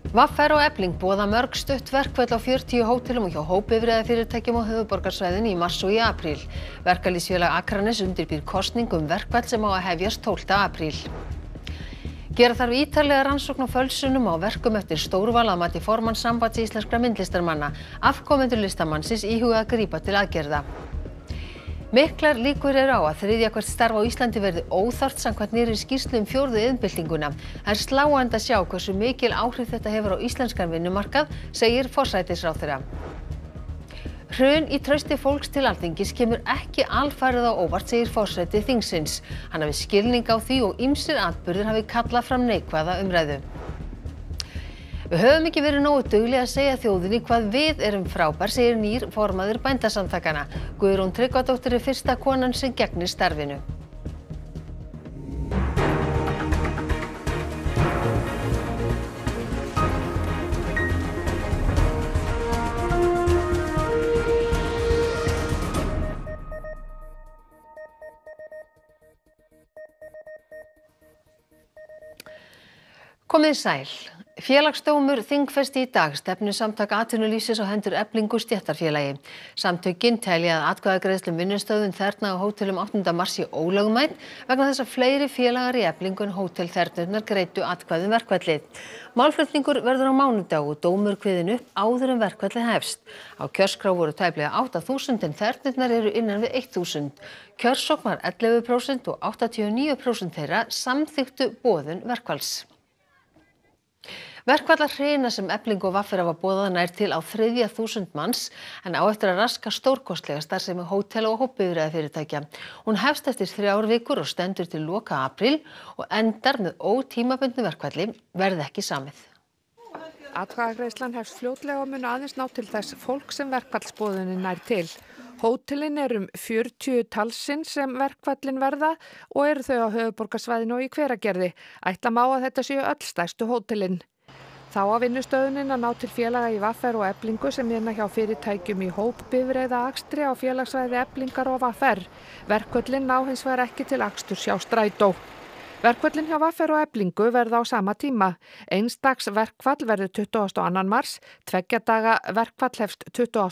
VR og Efling boða mörg stutt verkföll á 40 hótelum og hjá hópbifreiðafyrirtækjum á höfuðborgarsvæðinu í mars og í apríl. Verkalýðsfélag Akraness undirbýr kosningu verkfall sem á að hefjast 12. apríl. Gera þarf ítarlega rannsókn á fölsunum á verkum eftir Stórval að mati formanns Sambands íslenskra myndlistarmanna. Afkomendur listamannsins íhuga að grípa til aðgerða. Miklar líkur eru á að þriðja hvert starf á Íslandi verði óþarft samkvæmt nýrri skýrslu fjórðu iðnbyltinguna. Það er sláandi að sjá hversu mikil áhrif þetta hefur á íslenskan vinnumarkað, segir forsætisráðherra. Hrun í trausti fólks til Alþingis kemur ekki alfarið á óvart, segir forseti þingsins. Hann hafi skilning á því og ýmsir atburðir hafi kallað fram neikvæða umræðu. Við höfum ekki verið nógu dugleg að segja þjóðinni hvað við erum frábær, segir nýr formaður Bændasamtakanna. Guðrún Tryggvadóttir er fyrsta konan sem gegnir starfinu. Komið sæl. Félagsdómur þingfesti í dag stefnu Samtaka atvinnulífsins á hendur Eflingu stéttarfélagi. Samtökin telja að atkvæðagreiðslu vinnustöðvun þerna á hótelum 8. mars sé ólögmæt vegna þess að fleiri félagar í Eflingu en hótelþernurnar greiddu atkvæði verkfallið. Málflutningur verður á mánudag og dómur kveðinn upp áður en verkfallið hefst. Á kjörskrá voru tæplega 8.000 en þernurnar eru innan við 1.000. Kjörsókn var 11% og 89% þeirra samþykktu boðun verkfalls. Verkfallshrina sem Efling og VR hafa boðað nær til á 3.000 manns en á eftir að raska stórkostlega starfsemi hótela og hópbifreiðafyrirtækja. Hún hefst eftir 3 vikur og stendur til loka apríl og endar með ótímabundnu verkfalli verði ekki samið. Atkvæðagreiðslan hefst fljótlega og mun aðeins ná til þess fólk sem verkfallsboðunin nær til. Hótelin er 40 talsins sem verkfallin verða og eru þau á höfuðborgarsvæðinu og í Hveragerði. Ætla má að þetta séu öll stærstu hótelin. Þá á vinnustöðunin að ná til félaga í VR og Eflingu sem vinna hjá fyrirtækjum í hópbifreiðaakstri á félagsvæði Eflingar og VR. Verkföllin ná hins vegar ekki til aksturs hjá Strætó. Verkföllin hjá VR og Eflingu verða á sama tíma. Einstaks verkfall verður 22. mars, 2 daga verkfall hefst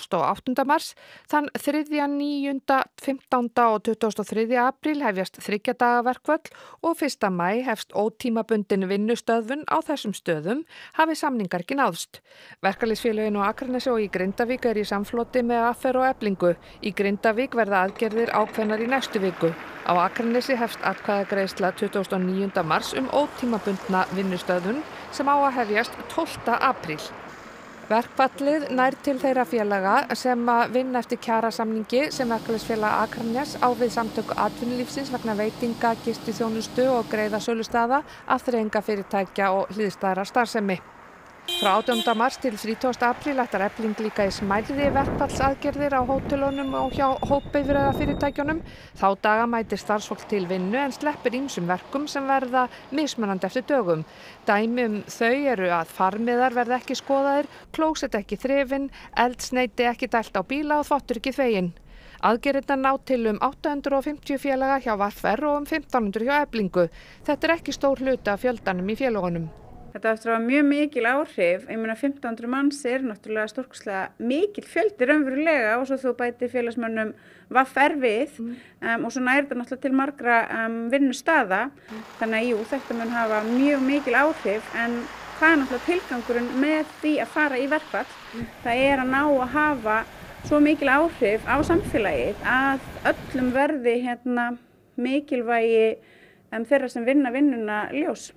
28. mars, þann 3., 9., 15. og 23. apríl hefjast 3 daga verkfall og 1. maí hefst ótímabundin vinnustöðvun á þessum stöðum hafi samningar ekki náðst. Verkalýðsfélögin á Akranesi og í Grindavík í samfloti með VR og Eflingu. Í Grindavík verða aðgerðir ákveðnar í næstu viku. Á Akranesi hefst atkvæðagreiðsla 29. mars ótímabundna vinnustöðvun sem á að hefjast 12. apríl. Verkfallið nær til þeirra félaga sem vinna eftir kjarasamningi sem Verkalýðsfélag Akraness á við Samtök atvinnulífsins vegna veitinga, gistiþjónustu og greiða sölustaða, afþreyingafyrirtækja og hliðstæðrar starfsemi. Frá 18. mars til 30. apríl ætlar Efling líka í smærri verkfallsaðgerðir á hótelunum og hjá hópbifreiðafyrirtækjunum. Þá daga mætir starfsfólk til vinnu en sleppir ýmsum verkum sem verða mismunandi eftir dögum. Dæmi þau eru að farmiðar verða ekki skoðaðir, klósett ekki þrifin, eldsneyti ekki dælt á bíla og þvottur ekki þveginn. Aðgerðirnar ná til 850 félaga hjá VR og 1.500 hjá Eflingu. Þetta er ekki stór hluti af fjöldanum í félagunum. Þetta eftir að hafa mjög mikil áhrif. Ég meina 1.500 manns er náttúrulega stórkostlega mikil fjöldi raunverulega og svo þú bætir félagsmönnum VR við og svo nær þetta náttúrulega til margra vinnustaða. Þannig að jú, þetta mun hafa mjög mikil áhrif en hvað er náttúrulega tilgangurinn með því að fara í verkfall? Það er að ná að hafa svo mikil áhrif á samfélagið að öllum verði mikilvægi þeirra sem vinna vinnuna ljós.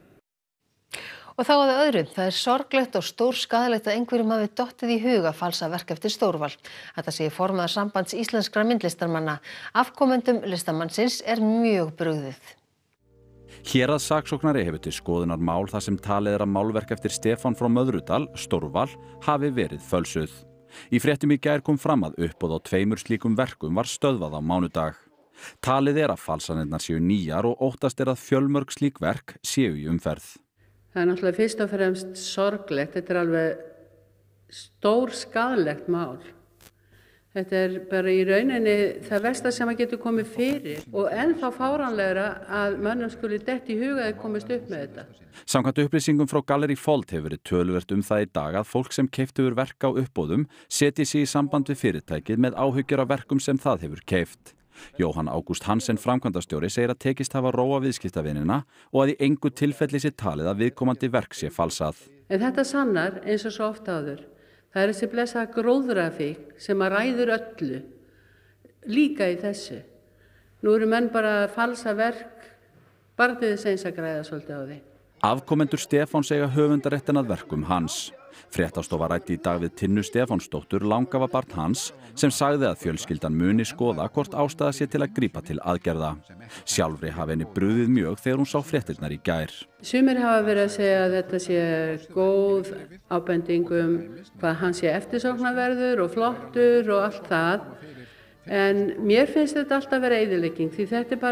Og þá að öðru, það er sorglegt og stórskaðlegt að einhverjum hafi dottið í hug að falsa verk eftir Stórval. Þetta segir formaður Sambands íslenskra myndlistarmanna. Afkomendum listamannsins er mjög brugðið. Héraðssaksóknari hefur til skoðunar mál þar sem talið er að málverk eftir Stefán frá Möðrudal, Stórval, hafi verið fölsuð. Í fréttum í gær kom fram að uppboð á 2 slíkum verkum var stöðvað á mánudag. Talið er að falsanirnar séu nýjar og óttast er að fjölmörg slík verk séu í umferð. Það er náttúrulega fyrst og fremst sorglegt, þetta er alveg stórskaðlegt mál. Þetta bara í rauninni það versta sem að getur komið fyrir og ennþá fáránlegra að mönnum skuli dett í huga að komast upp með þetta. Samkvæmt upplýsingum frá Gallerí Fold hefur verið töluvert það í dag að fólk sem keypt hefur verk á uppboðum setji sig í samband við fyrirtækið með áhyggjur af verkum sem það hefur keypt. Jóhann Ágúst Hansen framkvæmdastjóri segir að tekist hafa róa viðskiptavinina og að í engu tilfelli sé talið að viðkomandi verk sé falsað. En þetta sannar eins og svo oft áður. Það þessi blessaða gróðrafík sem að ræður öllu, líka í þessu. Nú eru menn bara að falsa verk, bara til þess eins að græða svolítið á því. Afkomendur Stefáns eiga höfundaréttinn að verkum hans. Fréttastofa ræddi í dag við Tinnu Stefánsdóttur, langafabarn hans, sem sagði að fjölskyldan muni skoða hvort ástæða sé til að grípa til aðgerða. Sjálfri hafi henni brugðið mjög þegar hún sá fréttirnar í gær. Sumir hafa verið að segja að þetta sé góð ábending hvað hann sé eftirsóknarverður og flottur og allt það. En mér finnst þetta alltaf vera eyðilegging því þetta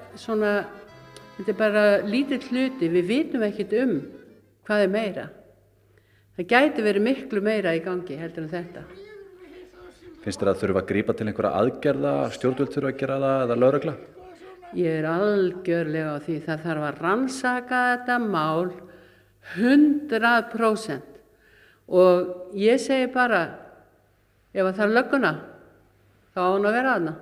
er bara lítill hluti, við vitum ekkert hvað er meira. Það gæti verið miklu meira í gangi heldur en þetta. Finnst þér að þurfa að grípa til einhverja aðgerða, stjórnvöld þurfa að gera það eða lögregla? Ég er algjörlega á því það þarf að rannsaka þetta mál 100%. Og ég segi bara, ef það er lögguna, þá á hún að vera þarna.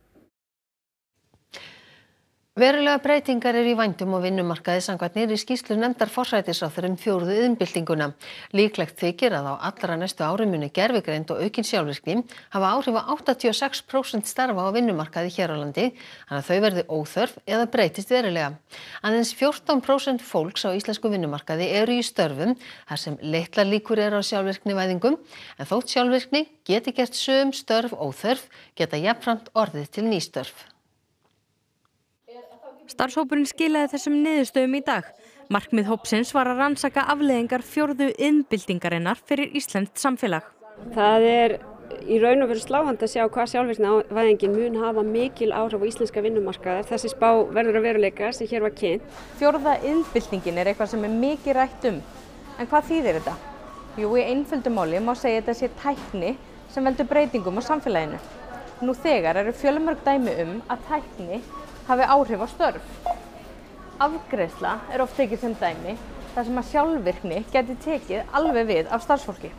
Verulega breytingar eru í vændum á vinnumarkaði samkvæmt nýrri skýrslu nefndar forsætisráðherra fjórðu iðnbyltinguna. Líklegt þykir að á allra næstu árum muni gervigreind og aukin sjálfvirkni hafa áhrif á 86% starfa á vinnumarkaði hér á landi, þannig að þau verði óþörf eða breytist verulega. Aðeins 14% fólks á íslensku vinnumarkaði eru í störfum þar sem litlar líkur eru á sjálfvirknivæðingum, en þótt sjálfvirkni geti gert sum störf óþörf, geta jafnframt orðið til ný störf. Starfshópurinn skilaði þessum niðurstöðum í dag. Markmið hópsins var að rannsaka afleiðingar fjórðu iðnbyltingarinnar fyrir íslenskt samfélag. Það er í raun og veru sláandi að sjá hvað sjálfvirknivæðingin mun hafa mikil áhrif á íslenska vinnumarkaðar. Þessi spá verður að veruleika sem hér var kynnt. Fjórða iðnbyltingin er eitthvað sem er mikið rætt En hvað þýðir þetta? Jú, í einföldu máli má segja þetta sé tækni sem veldur breytingum á samfélaginu. Nú þegar eru fjölmörg dæmi að tækni hafi áhrif á störf. Afgreiðsla er oft tekið sem dæmi þar sem að sjálfvirkni geti tekið alveg við af starfsfólki.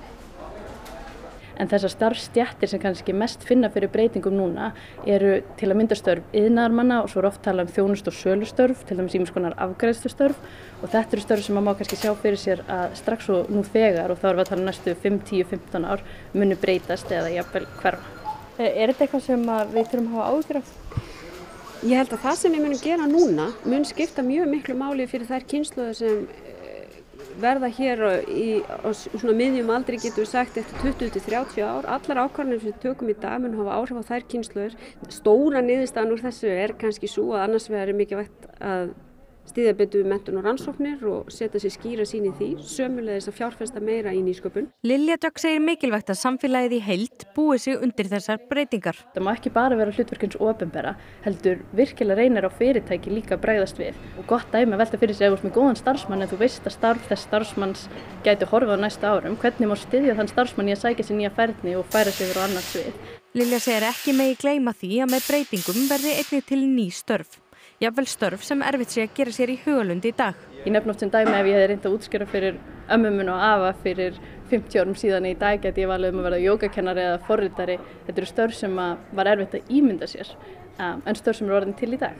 En þessar starfsstéttir sem kannski mest finna fyrir breytingum núna eru til að mynda störf iðnaðarmanna og svo er oft talað þjónustu- og sölustörf, til dæmis ýmiss konar afgreiðslustörf og þetta eru störf sem maður má kannski sjá fyrir sér að strax og nú þegar og þá erum við að tala næstu 5, 10, 15 ár muni breytast eða jafnvel hverfa. Er þetta eitthvað sem við þurfum að hafa áhyggjur af? Ég held að það sem við munum gera núna mun skipta mjög miklu máli fyrir þær kynslóðir sem verða hér á svona miðjum aldri getur við sagt eftir 20-30 ár. Allar ákvarðanir sem við tökum í dag mun hafa áhrif á þær kynslóðir. Stóra niðurstaðan úr þessu er kannski svo að annars vegar er mikilvægt að styðja betur við menntun og rannsóknir og setja sér skýra sýn í því, sömuleiðis að fjárfesta meira í nýsköpun. Lilja Dögg segir mikilvægt að samfélagið í heild búi sig undir þessar breytingar. Það má ekki bara vera hlutverk hins opinbera, heldur virkilega reynir á fyrirtæki líka að bregðast við. Og gott dæmi að velta fyrir sig ef þú ert með góðan starfsmann en þú veist að starf þess starfsmanns gæti horfa á næsta árum, hvernig má styðja þann starfsmann í að sækja sér nýja færni og færa sig yfir á annað svið. Lilja segir ekki megi gleyma því að með breytingum verði einnig til ný störf. Jafnvel störf sem erfitt sé að gera sér í hugarlund í dag. Ég nefni oft sem dæmi ef ég hefði reynt að útskýra fyrir ömmu minni og afa fyrir 50 árum síðan í dag gæti ég valið að verða jógakennari eða forritari. Þetta eru störf sem var erfitt að ímynda sér, en störf sem eru orðin til í dag.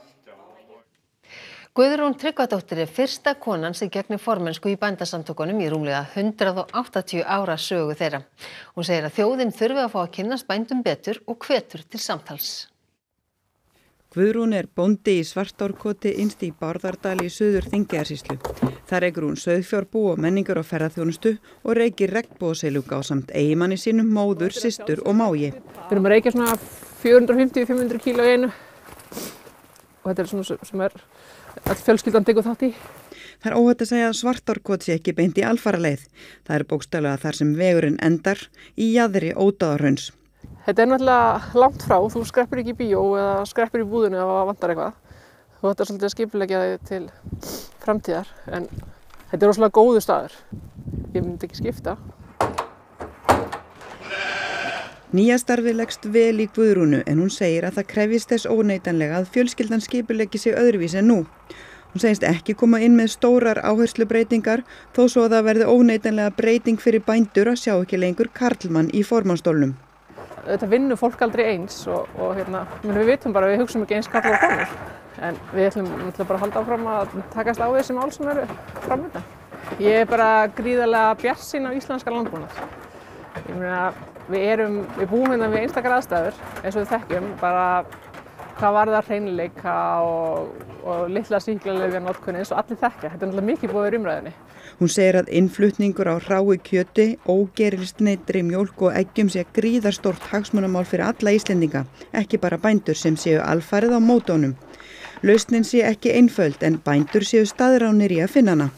Guðrún Tryggvadóttir er fyrsta konan sem gegnir formennsku í bændasamtökunum í rúmlega 180 ára sögu þeirra. Hún segir að þjóðin þurfi að fá að kynnast bændum betur og hvetur til samtals. Guðrún er bóndi í Svartárkoti innst í Bárðardal í Suður Þingeyjarsýslu. Þar rekur hún sauðfjárbú og menningar og ferðaþjónustu og reykir regnbogasilung ásamt eiginmanni sínum, móður, systur og mági. Við erum að reykja svona 450-500 kíló í einu og þetta er svona sem er all fjölskyldan tekur þátt í. Það er óhætt að segja að Svartárkot sé ekki beint í alfaraleið. Það er bókstaflega þar sem vegurinn endar í jaðri Ódáðahrauns. Þetta er náttúrulega langt frá, þú skreppur ekki í bíó eða skreppur í búðinu ef það vantar eitthvað. Og þetta er svolítið að skipuleggja þig til framtíðar, en þetta er rosalega góður staður. Ég myndi ekki skipta. Nýja starfið leggst vel í Guðrúnu en hún segir að það krefjist þess óneitanlega að fjölskyldan skipuleggi sig öðruvísi en nú. Hún segist ekki koma inn með stórar áherslubreytingar þó svo að það verði óneitanlega breyting fyrir bændur að sjá ekki lengur karlmann í formannstólnum. Þetta vinnur fólk aldrei eins og við vitum bara að við hugsum ekki eins karlar og konur. En við ætlum bara að halda áfram að takast á þessi mál sem eru framöndan. Ég bara gríðarlega bjartsýn á íslenska landbúnað. Ég meina, við búum hérna við einstakar aðstæður eins og við þekkjum, bara hvað varðar hreinleika og litla sýklalyfjanotkun eins og allir þekkja. Þetta er náttúrulega mikið búið í umræðunni. Hún segir að innflutningur á hráu kjöti, ógerilsneyddri mjólk og eggjum sé gríðarstórt hagsmunamál fyrir alla Íslendinga, ekki bara bændur sem séu alfarið á móti. Lausnin sé ekki einföld en bændur séu staðránir í að finna hana.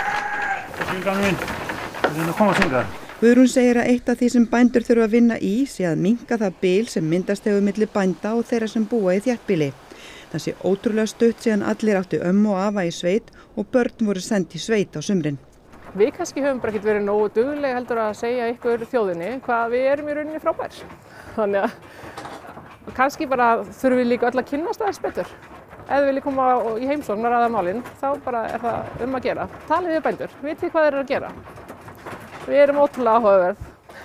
Guðrún segir að eitt af því sem bændur þurfa að vinna í sé að minnka það bil sem myndast hefur milli bænda og þeirra sem búa í þéttbýli. Það sé ótrúlega stutt síðan allir áttu ömmu og afa í sveit og börn voru send í sveit á sumrin. Við kannski höfum bara ekkert verið nógu dugleg heldur að segja ykkur þjóðinni hvað við erum í rauninni frábær. Þannig að kannski bara þurfum við líka öll að kynnast aðeins betur. Ef við viljum koma í heimsókn og ræða málin, þá bara er það að gera. Talið við bændur, vitið hvað þeir eru að gera. Við erum ótrúlega áhugaverð.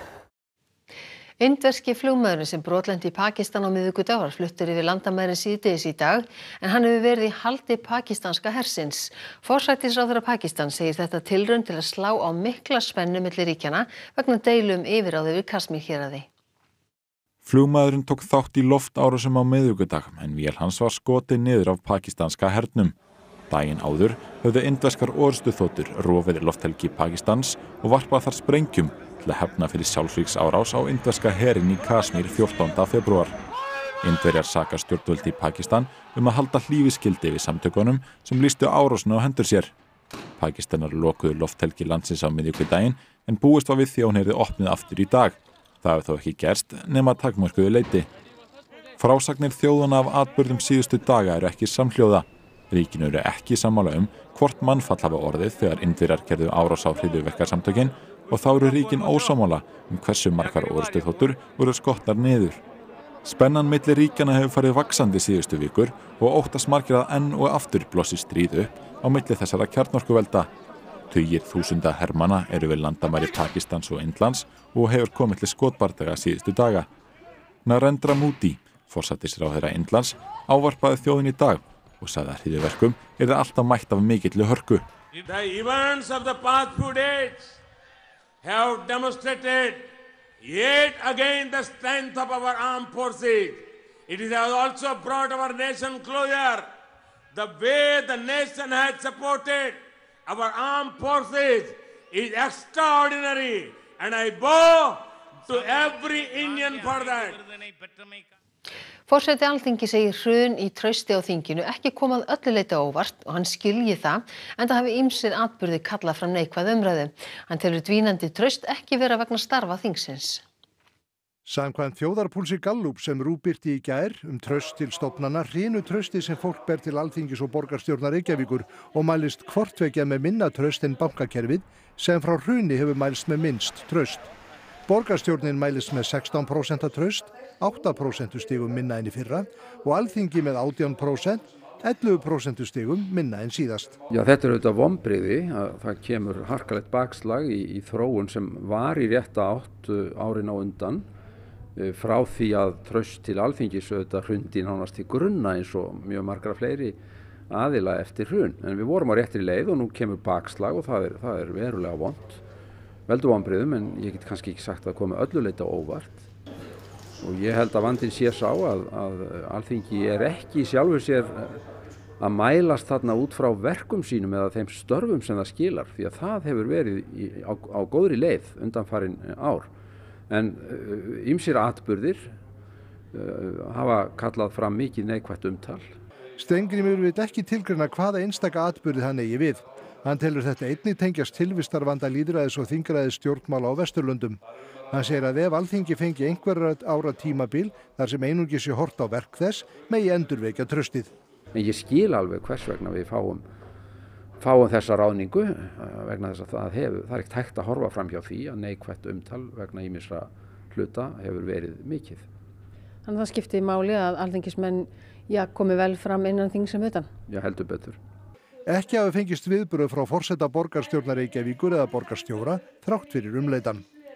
Indverski flugmaðurinn sem brotlenti í Pakistan á miðvikudag var fluttur yfir landamærin síðdegis í dag en hann hefur verið í haldi pakistanska hersins. Forsætisráðherra Pakistan segir þetta tilraun til að slá á mikla spennu milli ríkjanna vegna deilu yfirráð yfir Kasmír-héraði. Flugmaðurinn tók þátt í loftárásum á miðvikudag en vél hans var skotið niður af pakistanska hernum. Daginn áður höfðu indverskar orrustuþotur rofið lofthelgi Pakistans og varpað þar sprengjum til að hefna fyrir sjálfsvígsárás á indverska herinn í Kasmír 14. febrúar. Indverjar saka stjórnvöld í Pakistan að halda hlífiskildi við samtökunum sem lýstu árásina á hendur sér. Pakistanar lokuðu lofthelgi landsins á miðvikudaginn en búist var við því að hún yrði opnuð aftur í dag. Það hefur þó ekki gerst nema að takmörkuðu leyti. Frásagnir þjóðanna af atburðum síðustu daga eru ekki samhljóða. Ríkin eru ekki sammála hvort mannfall hafa orðið þegar Indverjar gerðu árás á hryðjuverkasamtökin og þá eru ríkin ósammála hversu margar orrustuþotur voru skotnar niður. Spennan milli ríkjanna hefur farið vaxandi síðustu vikur og óttast margir að enn og aftur blossi stríð upp á milli þessara kjarnorkuvelda. Tugir þúsunda hermanna eru við landamæri Pakistans og Indlands og hefur komið til skotbardaga síðustu daga. Narendra Modi, forsætisráðherra Indlands, ávarpaði þjóðin í dag og sagði að hryðjuverkum yrði alltaf mætt af mikilli hörku. The events of the past few days have demonstrated yet again the strength of our armed forces. It has also brought our nation closer. The way the nation has supported our armed forces is extraordinary, and I bow to every Indian for that. Forseti Alþingis segir hrun í trausti á þinginu ekki komað öllu leyti á óvart og hann skilji það enda hafi ýmsir atburðir kallað fram neikvæð umræðu. Hann telur dvínandi traust ekki vera vegna starfa þingsins. Samkvæmt þjóðarpúlsi Gallup sem RÚV birti í gær traust til stofnana hrinu trausti sem fólk ber til Alþingis og borgarstjórnar Reykjavíkur og mælist hvort tveggja með minna traust en bankakerfið sem frá hruni hefur mælst með minnst traust. Borgarstjórnin mælist með 16% traust, 8% stigum minna en í fyrra og Alþingi með 18%, 11% stigum minna en síðast. Já, þetta er auðvitað vonbrigði að það kemur harkalegt bakslag í þróun sem var í rétta átt árin á undan frá því að traust til Alþingis auðvitað hrundi nánast til grunna eins og mjög margra fleiri aðila eftir hrun. En við vorum á réttri leið og nú kemur bakslag og það er verulega vont. Veldur vonbrigðum en ég get kannski ekki sagt að koma öllu leyti á óvart. Og ég held að vandinn sé sá að Alþingi er ekki sjálfur sér að mælast þarna út frá verkum sínum eða þeim störfum sem það skilar því að það hefur verið á góðri leið undanfarin ár. En ýmsir atburðir hafa kallað fram mikið neikvætt umtal. Steingrímur vill ekki tilgreina hvaða einstaka atburði hann eigi við. Hann telur þetta einnig tengjast tilvistarvanda lýðræðis og þingræðis stjórnmála á Vesturlöndum. Hann segir að ef Alþingi fengi einhverra ára tímabil þar sem einungis sé hort á verk þess megi endurvekja traustið. En ég skil alveg hvers vegna við fáum þessa ráðningu vegna þess að það er ekkert hægt að horfa fram hjá því að neikvætt umtal vegna ýmissa hluta hefur verið mikið. Þannig að það skipti máli að alþingismenn komi vel fram innan þings sem utan? Já, heldur betur. Ekki hafi fengist viðbrögð frá forseta borgarstjórnar Reykjavíkur eða borgarstjóra þrátt fyrir umleitan.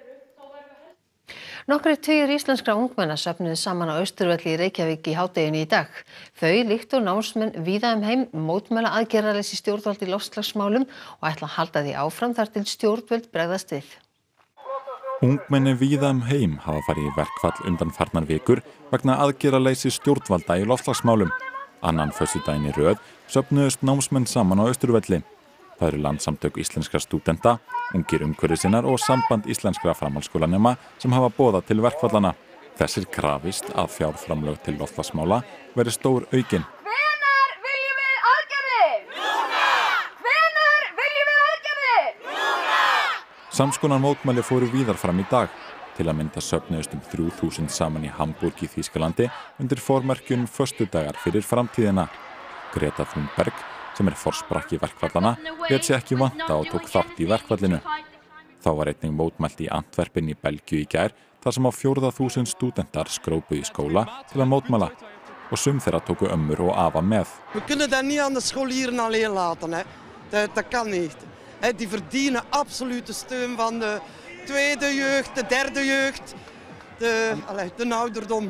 Nokkrir tugir íslenskra ungmenna söfnuðu saman á Austurvelli í Reykjavík í hádeginu í dag. Þau, líkt og námsmenn víða heim, mótmæla aðgerðaleysi stjórnvalda í loftslagsmálum og ætla að halda því áfram þar til stjórnvöld bregðast við. Ungmenni víða heim hafa farið í verkfall undanfarnar vikur vegna aðgerðaleysi stjórnvalda í loftslagsmálum. Annan föstudaginn í röð söfnuðust námsmenn saman á Austurvelli. Það eru Landssamtök íslenskra stúdenta, Ungir umhverfisinnar og Samband íslenskra framhaldsskólanema sem hafa boðað til verkfallana. Þessir krafist að fjárframlög til loftslagsmála verði stór aukin. Hvenær viljum við aðgerðir? Núna! Hvenær viljum við aðgerðir? Núna! Samskonar mótmæli fóru víðar fram í dag. Til að mynda söfnuðust 3000 saman í Hamburg í Þýskalandi undir formerkjum föstudagar fyrir framtíðina. Greta Thunberg, sem forsprakki verkfallana, lét sig ekki vanta og tók þátt í verkfallinu. Þá var einnig mótmælt í Antwerpen í Belgíu í gær, þar sem á 4000 stúdentar skrópuðu í skóla til að mótmæla. Og sum þeirra tóku ömmur og afa með. We kunnen dat niet aan de scholieren alleen laten, hè. Dat kan niet. Die verdienen absolute steun van de tweede jeugd, de derde jeugd, de ouderdom.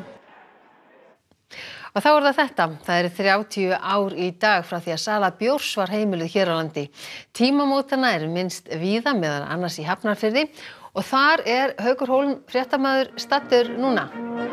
Og þá það þetta. Það eru 30 ár í dag frá því að sala bjórs var heimiluð hér á landi. Tímamótana eru minnst víða meðal annars í Hafnarfirði og þar Haukur Hólm fréttamaður staddur núna.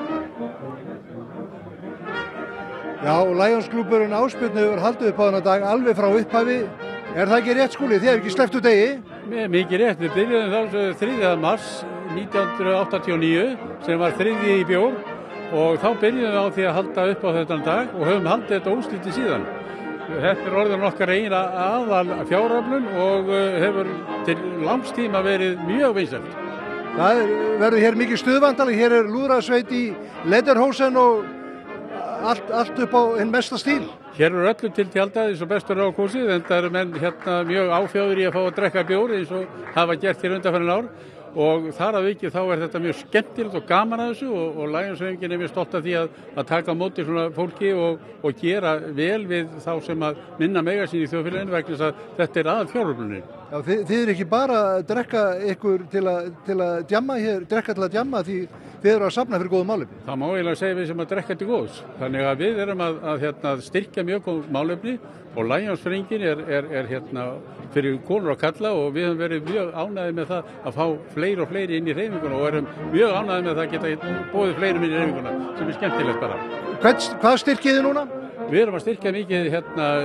Já, Lionsklúbburinn Ásbjörn hefur haldið upp á þennan dag alveg frá upphafi. Það ekki rétt, Skúli? Þið hefur ekki sleppt úr degi? Mikið rétt. Við byrjuðum þá 3. mars 1989 sem var 3. í bjór. Og þá byrjuðum við á því að halda upp á þennan dag og höfum haldið þetta óslitið síðan. Þetta orðin okkar eina aðal fjáröflun og hefur til langs tíma verið mjög vinsælt. Það verður hér mikið stuðvandali, hér lúðrasveit í Lederhosen og allt upp á hinn mesta stíl. Hér öllu til tjaldað eins og bestur á kosið, en það eru menn mjög áfjáður í að fá að drekka bjór eins og hafa gert hér undanfarin ár. Og þar að auki þá þetta mjög skemmtilegt og gaman að þessu og Lionshreyfingin mjög stolt af því að taka á móti svona fólki og gera vel við þá sem að minna mega sín í þjóðfélaginu vegna þess að þetta aðal fjáröflunin. Já, þið eru ekki bara að drekka ykkur til að djamma hér, drekka til að djamma því þið eru að safna fyrir góðum málefni. Það má eiginlega segja við sem að drekka til góðs. Þannig að við erum að styrkja mjög góð málefni og Lionshreyfingin fyrir konur og kalla og við höfum verið mjög ánægðir með það að fá fleiri og fleiri inn í hreyfinguna og erum mjög ánægðir með það að geta boðið fleirum inn í hreyfinguna sem skemmtilegt bara. Hvað styrkið þið núna? Við erum að styrkja mikið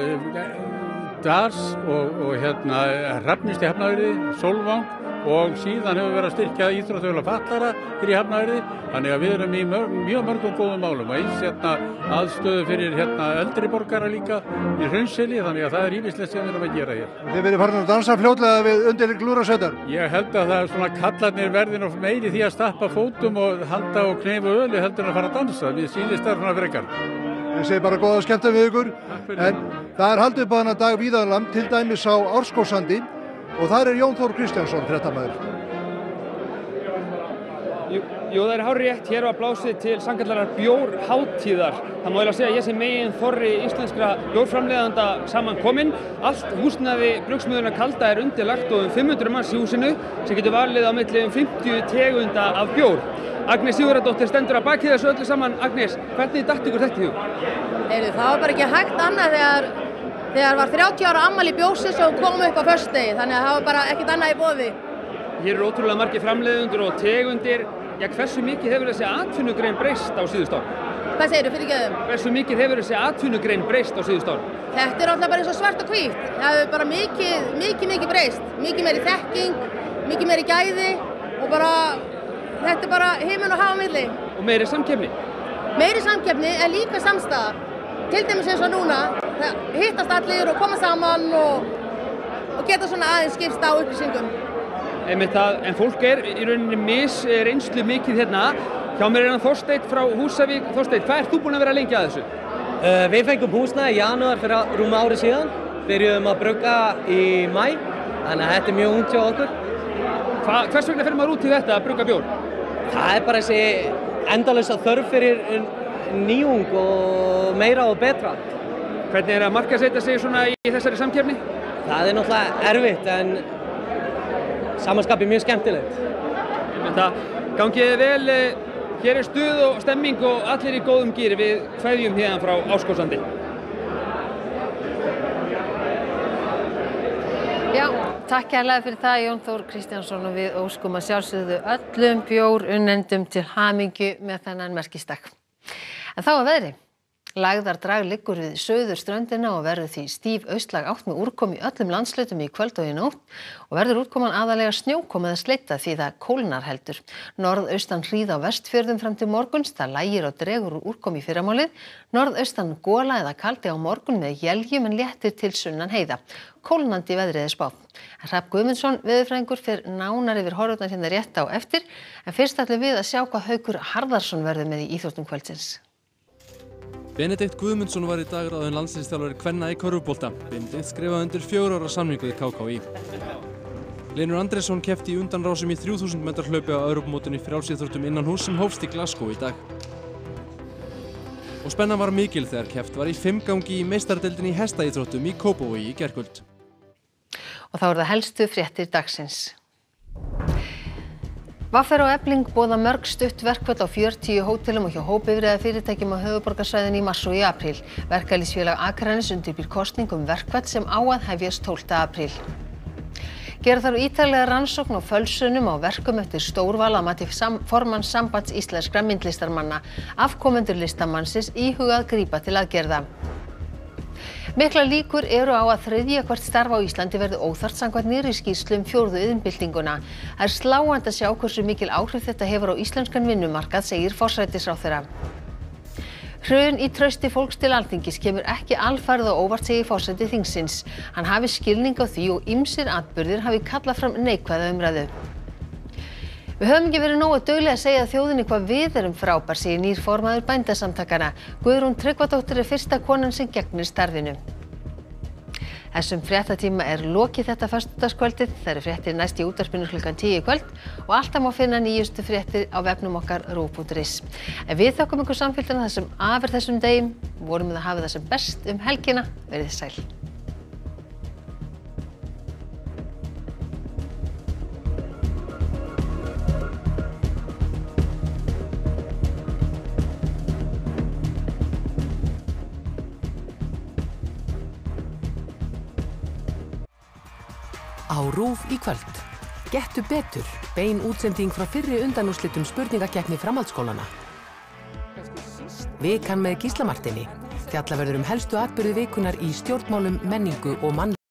DARS og Hrafnisti í Hafnarfirði, Sólvang og síðan hefur verið að styrkja íþróttafélag fatlara hér í Hafnarfirði. Þannig að við erum í mjög mörgum góðum málum og eins aðstöðu fyrir eldri borgara líka í Hraunseyli, þannig að það ýmislegt sem við erum að gera hér. Þið verið farin að dansa fljótlega við undirleik lúðrasveitar? Ég held að það svona kallarnir verði nú meiri því að stappa fótum og halda og kneifa öli heldur en að fara að dansa. Við sýnist það svona frekar. Ég segi bara góða skemmta við ykkur, en það haldið upp á þennan dag víða land, til dæmis á Árskógssandi og þar Jón Þór Kristjánsson, fréttamaður. Jú, það hárrétt. Hér var blásið til sannkallarar bjórhátíðar. Það má eiginlega segja að ég sem megin þorri íslenskra bjórframleiðanda saman kominn. Allt húsnæði Brugsmiðjunnar kalda undirlagt og 500 manns í húsinu sem getur valið á milli 50 tegunda af bjór. Agnes Sigurðardóttir stendur að baki þessu öllu saman. Agnes, hvernig datt ykkur þetta í hug? Það var bara ekki hægt annað þegar var 30 ára afmæli bjórsins og kom upp á föstudegi, þannig að það var bara ekkert annað í boði. Hér eru ótrúlega margir framleiðendur og tegundir. Hversu mikið hefur þessi atvinnugrein breyst á síðustu ár? Hvað segirðu, fyrirgefðu? Hversu mikið hefur þessi atvinnugrein breyst á síðustu ár? Þetta alltaf bara eins og svart og hvítt. Það hefur bara mikið breyst. Mikið meiri þekking, mikið meiri gæði og bara, þetta bara himinn og hafa milli. Og meiri samkeppni? Meiri samkeppni en líka samstaða. Til dæmis eins og núna, það hittast allir og koma saman og geta svona aðeins skipst á upplýsingum. En fólk í rauninni misreynslu mikið hérna. Hjá mér hann Þorsteinn frá Húsavík. Þorsteinn, hvað ert þú búinn að vera lengi að þessu? Við fengum húsnæði í janúar fyrir rúma ári síðan. Byrjuðum að brugga í maí, þannig að þetta mjög ungt hjá okkur. Hvers vegna fer maður út í þetta að brugga bjór? Það bara þessi endalausa þörf fyrir nýjung og meira og betra. Hvernig að markaðssetja sig svona í þessari samkeppni? Það náttúrulega erfitt en samanskapið mjög skemmtilegt. Það gangið vel, hér stuð og stemming og allir í góðum gíri, við kveðjum hérna frá Árskógssandi. Já, takk kærlega fyrir það Jón Þór Kristjánsson og við óskum að sjálfsögðu öllum bjórunnendum til hamingju með þennan merkisdag. En þá að veðri. Lægðardrag liggur við suðurströndina og verður því stíf austlæg átt með úrkomu í öllum landshlutum í kvöld og í nótt og verður úrkoman aðallega snjókoma eða sleita því það kólnar heldur. Norðaustan hríð á Vestfjörðum fram til morguns, það lægir og dregur úr úrkomu í fyrramálið. Norðaustan gola eða kaldi á morgun með éljum en léttir til sunnan heiða. Kólnandi veðrið er spáð. Hrafn Guðmundsson veðurfræðingur fer nánar yfir horfurnar hérna rétt á eftir en fyrst ætlum við að sjá hvað Haukur Harðarson verður með í íþróttum kvöldsins. Benedikt Guðmundsson var í dag ráðinn landsliðsþjálfari kvenna í körfubolta. Benedikt skrifaði undir 4 ára samning við KKÍ. Hlynur Andrésson keppti í undanrásum í 3000 metrar hlaupi á Evrópumótinu í frjálsíþróttum innanhúss sem hófst í Glasgow í dag. Og spennan var mikil þegar keppt var í 5 gangi í meistaradeildinni í hestaíþróttum í Kópavogi í gærkvöld. Og þá það helstu fréttir dagsins. VR og Efling boða mörg stutt verkföll á 40 hótelum og hjá hópbifreiðafyrirtækjum á höfuðborgarsvæðinu í mars og í apríl. Verkalýðsfélag Akraness undirbýr kosning verkfall sem á að hefjast 12. apríl. Gera þarf ítarlega rannsókn á fölsunum á verkum eftir Stórval að mati formanns Sambands íslenskra myndlistarmanna. Afkomendur listamannsins íhuga að grípa til aðgerða. Miklar líkur eru á að þriðja hvert starf á Íslandi verði óþarft samkvæmt nýrri skýrslu 4. iðnbyltinguna. Það er sláandi að sjá hversu mikil áhrif þetta hefur á íslenskan vinnumarkað, segir forsætisráðherra. Hrun í trausti fólks til Alþingis kemur ekki alfarið á óvart, segir forseti þingsins. Hann hafi skilning á því og ýmsir atburðir hafi kallað fram neikvæða umræðu. Við höfum ekki verið nógu dugleg að segja þjóðinni hvað við erum frábær, segir nýr formaður Bændasamtakanna. Guðrún Tryggvadóttir er fyrsta konan sem gegnir starfinu. Þessum fréttatíma er lokið þetta föstudagskvöldið. Það eru fréttir næst í útvarpinu klukkan 10 í kvöld og alltaf má finna nýjustu fréttir á vefnum okkar ruv.is. En við þökkum ykkur samfylgdina þessum afir þessum degum. Vorum við að hafa það sem best helgina. Verið sæl. Á RÚV í kvöld. Gettu betur, bein útsending frá fyrri undanúrslitum spurningakeppni framhaldsskólanna. Vikan með Gísla Marteini. Fjalla verður helstu atburði vikunnar í stjórnmálum, menningu og